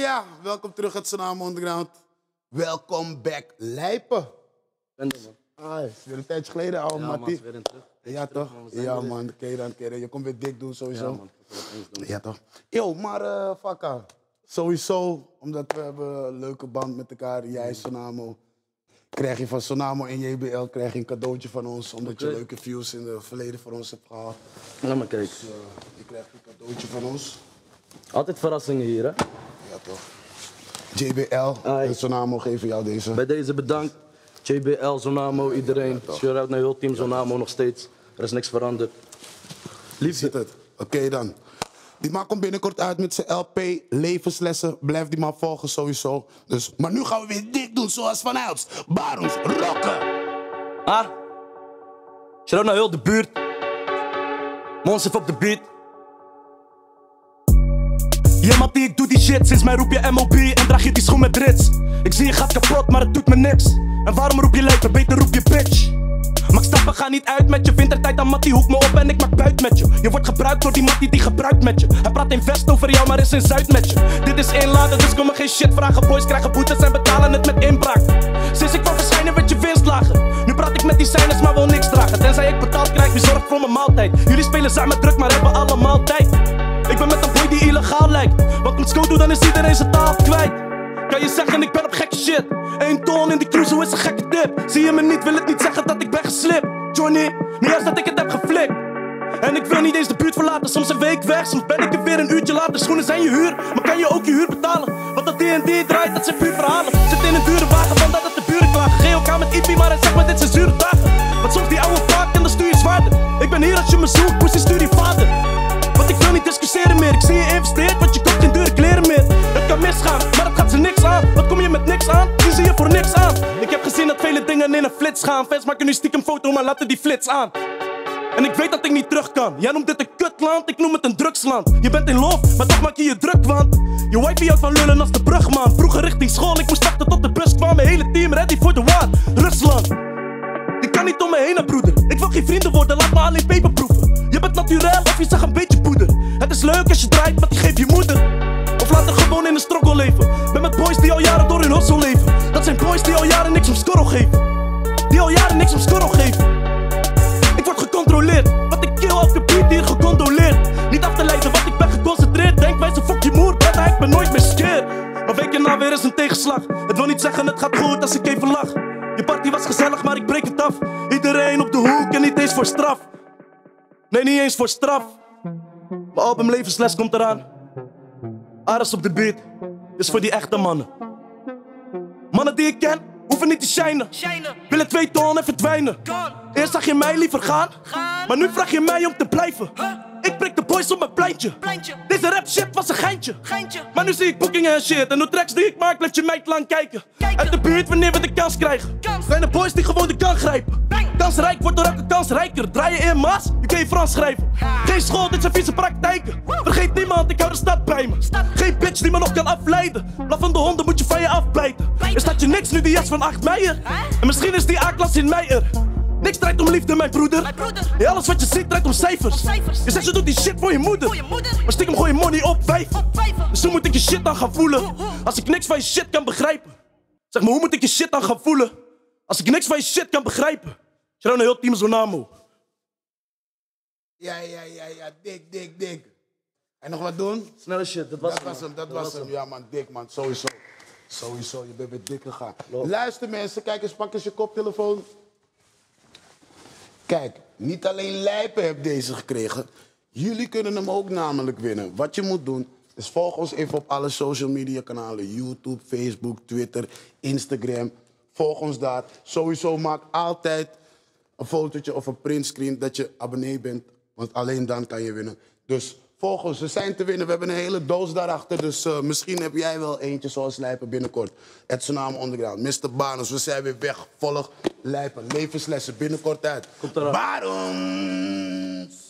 Ja, welkom terug het Tsunami Underground. Welkom back, Lijpen. Ben er, man. Ah, is weer een tijdje geleden, ouwe Ja, Mattie. man, is weer in terug. Ja, toch? Ja, man, keer. Je komt weer dik doen, sowieso. Ja, man. Ik wil het eens doen. Ja, toch? Yo, maar Fakka, sowieso, omdat we hebben een leuke band met elkaar, jij, Sonamo. Krijg je van Sonamo en JBL krijg je een cadeautje van ons, omdat je leuke views in het verleden voor ons hebt gehad. Laat maar kijken. Dus, je krijgt een cadeautje van ons. Altijd verrassingen hier, hè? Ja, toch? JBL en Sonamo geven jou deze. Bij deze bedankt. JBL, Zonamo, iedereen. Shout-out naar heel team Zonamo nog steeds. Er is niks veranderd. Zit het. Oké dan. Die man komt binnenkort uit met zijn LP Levenslessen. Blijf die man volgen sowieso. Dus, maar nu gaan we weer dik doen zoals vanouds. Barons rocken. Ah? Shout-out naar heel de buurt. Monsef op de beat. Ja, Mattie, ik doe die shit. Sinds mij roep je MOB en draag je die schoen met rits. Ik zie je gaat kapot, maar het doet me niks. En waarom roep je lijpen? Beter roep je bitch. Maak stappen, ga niet uit met je. Wintertijd aan Mattie, hoek me op en ik maak buit met je. Je wordt gebruikt door die Mattie die gebruikt met je. Hij praat in vest over jou, maar is in Zuid met je. Dit is inladen, dus kom me geen shit vragen. Boys krijgen boetes en betalen het met inbraak. Sinds ik kwam verschijnen werd je winst lager. Nu praat ik met die designers, maar wil niks dragen. Tenzij ik betaald krijg, wie zorgt voor mijn maaltijd. Jullie spelen samen druk, maar hebben allemaal tijd. Ik ben met een boy die illegaal lijkt. Want met Sko dan is iedereen zijn taal kwijt. Kan je zeggen ik ben op gekke shit. 1 ton in die cruise, hoe is een gekke tip. Zie je me niet, wil het niet zeggen dat ik ben geslipt. Johnny, niet eens dat ik het heb geflikt. En ik wil niet eens de buurt verlaten, soms een week weg. Soms ben ik er weer een uurtje later. Schoenen zijn je huur, maar kan je ook je huur betalen? Want dat D&D draait, dat zijn puur verhalen. Zit in een dure wagen, van dat het de buren klagen. GOK met IP, maar hij zegt me dit zijn zure dagen. Want soms die oude vaak en dan stuur je zwaarder. Ik ben hier als je me zoekt, pussy stuur je vader. Want ik wil niet discussiëren meer, ik zie je investeert, want je koopt geen dure kleren meer. Het kan misgaan, maar dat gaat ze niks aan. Wat kom je met niks aan? Die zie je voor niks aan. Ik heb gezien dat vele dingen in een flits gaan. Fans maken nu stiekem foto, maar laten die flits aan. En ik weet dat ik niet terug kan. Jij noemt dit een kutland, ik noem het een drugsland. Je bent in lof, maar toch maak je je druk, want je wifey houdt van lullen als de brugman. Vroeger richting school, ik moest wachten tot de bus kwam. Mijn hele team ready voor de war. Rusland, ik kan niet om me heen, broeder. Ik wil geen vrienden worden, laat me alleen peper proeven. Je bent naturel of je zag een beetje poeder. Het is leuk als je draait, maar die geef je moeder. Of laat er gewoon in een struggle leven. Ben met boys die al jaren door hun hustle leven. Dat zijn boys die al jaren niks om scorrel geven. Die al jaren niks om scorrel geven. Ik word gecontroleerd, wat ik kill op de beat hier gecontroleerd. Niet af te leiden, want ik ben geconcentreerd. Denkwijze, fuck je moer, brada, ik ben nooit meer scared. Maar weken na weer is een tegenslag. Het wil niet zeggen het gaat goed als ik even lach. Je party was gezellig, maar ik breek het af. Iedereen op de hoek en niet eens voor straf. Nee, niet eens voor straf. Mijn album Levensles komt eraan. Ares op de beat, is voor die echte mannen. Mannen die ik ken, hoeven niet te shinen. Willen 2 ton en verdwijnen. Eerst zag je mij liever gaan, maar nu vraag je mij om te blijven. Ik prik de boys op mijn pleintje. Deze rap shit was een geintje. Maar nu zie ik boekingen en shit. En de tracks die ik maak blijf je mij lang kijken. Uit de buurt wanneer we de kans krijgen. Zijn de boys die gewoon de kans grijpen. Kansrijk wordt door elke kans rijker. Draai je in Maas, je kan je Frans schrijven. Geen school, dit zijn vieze praktijken. Vergeet niemand, ik hou de stad bij me. Geen bitch die me nog kan afleiden. Blaffende honden moet je van je afbijten. Er staat je niks nu die jas van 8 meijer. En misschien is die A-klas in mei er. Niks draait om liefde, mijn broeder. Ja, alles wat je ziet draait om cijfers. Je zegt je doet die shit voor je moeder. Maar stiekem gooi je money op 5. Dus hoe moet ik je shit dan gaan voelen? Als ik niks van je shit kan begrijpen. Zeg maar, hoe moet ik je shit dan gaan voelen? Als ik niks van je shit kan begrijpen. Shout-out naar heel team Zonamo. Ja, dik. En nog wat doen? Snelle shit, dat was hem. Ja man, dik man, sowieso. Sowieso, je bent weer dik gegaan. Luister mensen, kijk eens, pak eens je koptelefoon. Kijk, niet alleen Lijpen heb deze gekregen. Jullie kunnen hem ook namelijk winnen. Wat je moet doen, is volg ons even op alle social media kanalen. YouTube, Facebook, Twitter, Instagram. Volg ons daar. Sowieso maak altijd een fotootje of een printscreen dat je abonnee bent. Want alleen dan kan je winnen. Dus volg ons, we zijn te winnen. We hebben een hele doos daarachter. Dus misschien heb jij wel eentje zoals Lijpen binnenkort. Het Tsunami Underground. Mr. Barons, we zijn weer weg. Volg Lijpen. Levenslessen binnenkort uit. Komt eraan. Barons!